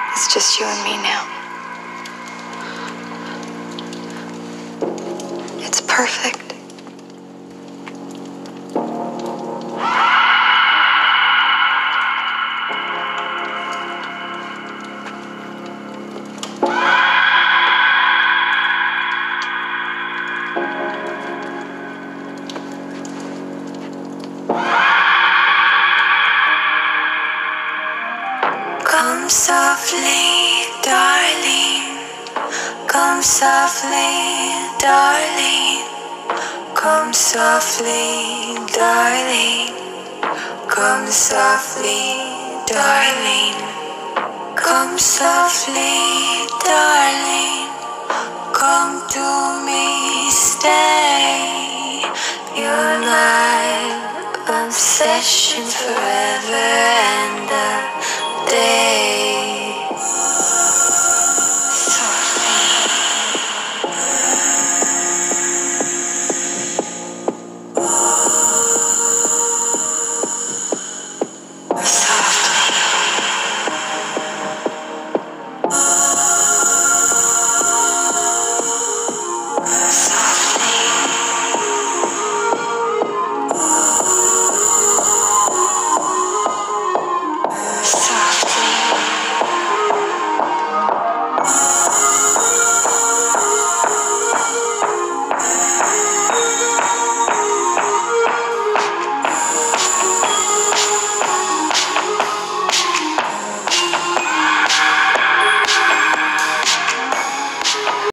It's just you and me now. It's perfect. Come softly, darling. Come softly, darling. Come softly, darling. Come softly, darling. Come softly, darling. Come to me, stay. You're my obsession forever and